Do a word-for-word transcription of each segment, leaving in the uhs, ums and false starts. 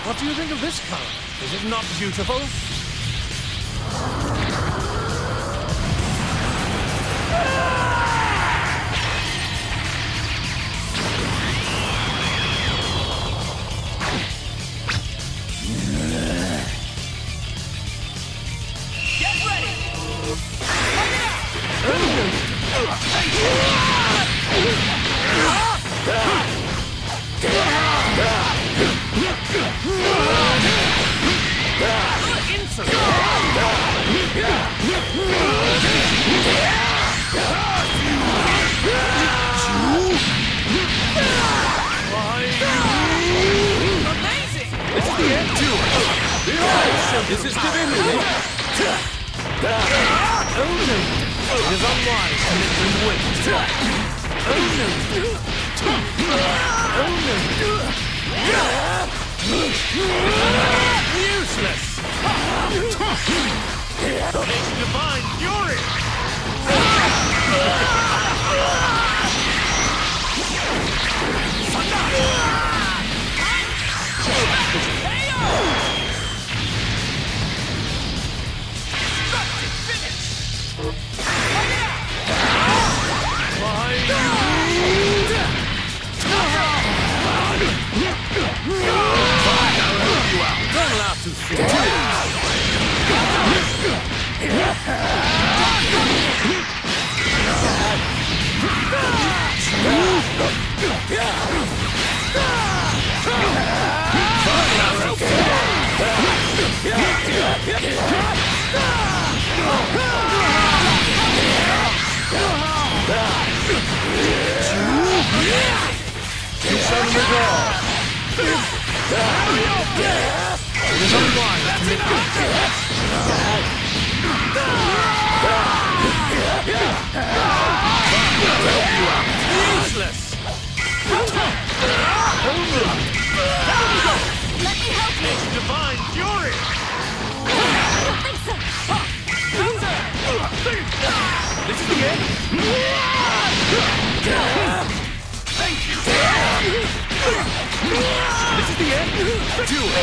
What do you think of this color? Is it not beautiful? Get ready! Amazing! This is the end to it! This is divinity! Oh no! It is unwise to let them wait! Oh no! Oh no! Useless! Make divine fury! Don't laugh too soon. You shall live all. It is unwise to make good useless! Let me help you! It's divine fury! I don't think so! This is the end? Thank you! This is the end? Do it!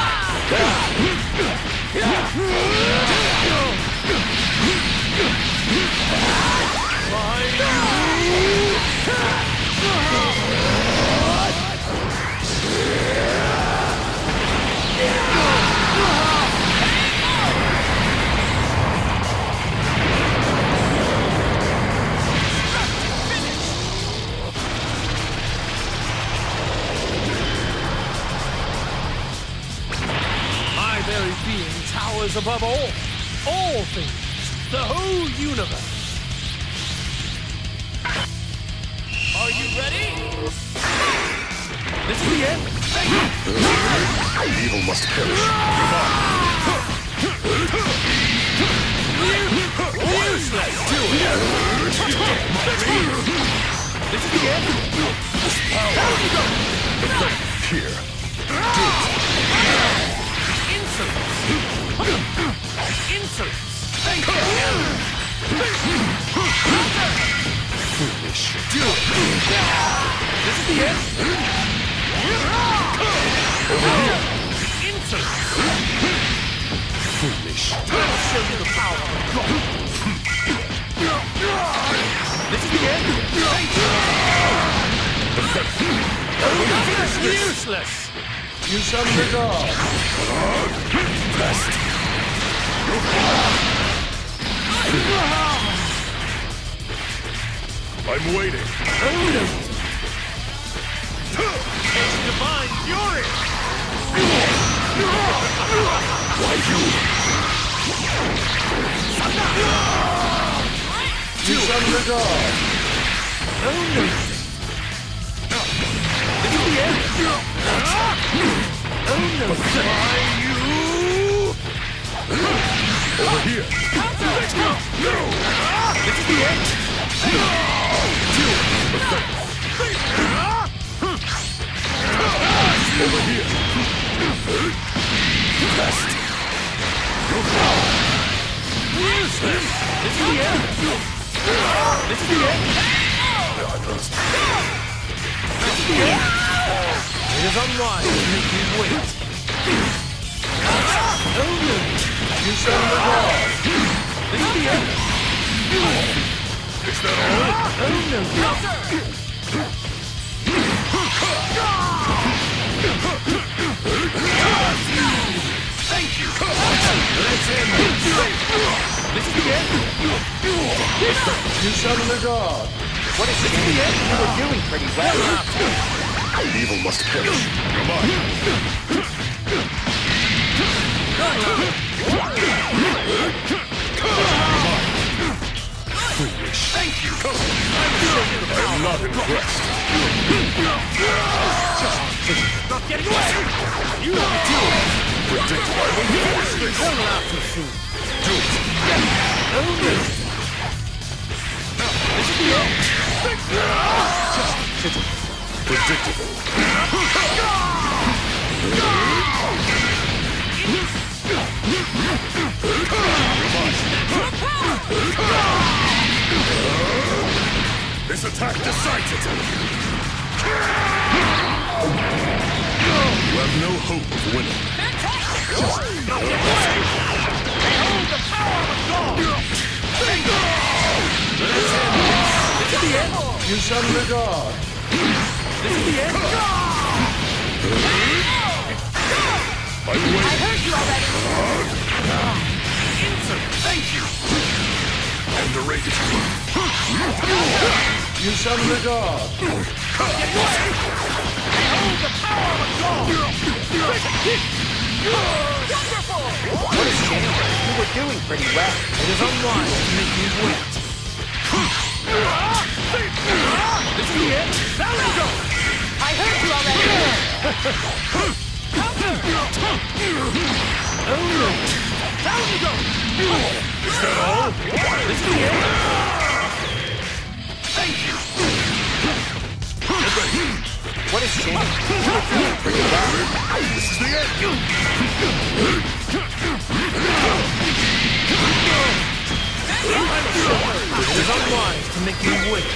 My very being towers above all, all things, the whole universe. Are you ready? This is the end? Evil must perish. Useless! Do it! This is the end? Here. Insolence! Insolence! Thank you! Foolish. Do it! This is the end? Over here. Insolence! Foolish. I'll show you the power of God! This is the end? Thank you! Useless! You shall live all! Best. I'm waiting. It's divine fury! Why you? You shall live all! Oh no! This is the end! Oh no! Why you? Over here. This is the end! Over here. Best. Useless! This is the end! This is the end! This is the end! It is unwise to make me wait. Oh no! You shall live on! This is the end! Is that all? Oh no! Thank you! Let's end this! This is the end! You shall live on! What is this? You were doing pretty well. Evil must perish. Come on. Foolish. Thank you. I am not impressed. Not getting away! You will be doing! Predict my own force this. Don't laugh too soon! Do it. Oh no! This is the end! Predictable. This attack decides it. You have no hope of winning. Behold the power of God! This is the end! You shall live on! This is the end! I wait. I heard you already! Thank you. Underrated. You shall live on! Behold the power of God! Wonderful! What is changing? You were doing pretty well. It is unwise to make me wait. This is the end! Now let go! I heard you already! Counter! Oh no! Down you go! Is that all? This is the end! Thank you. What is changing? You were doing pretty well. This is the end. It is unwise to make me wait.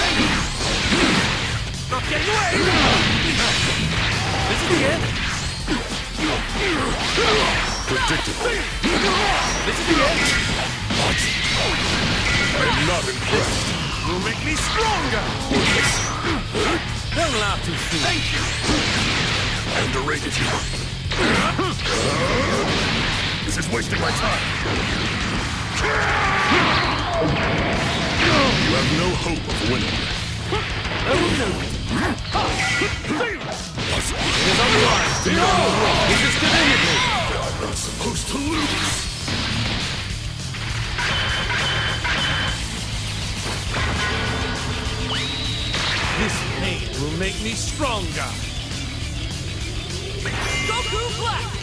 Not getting away! This is the end! Predictable. This is the end! I am not impressed. You'll make me stronger! Don't laugh too soon. Thank you. Underrated you. This is wasting my time. You have no hope of winning. Oh no! It is unwise to make me wait. This is divinity! I'm not supposed to lose. This pain will make me stronger! Goku Black!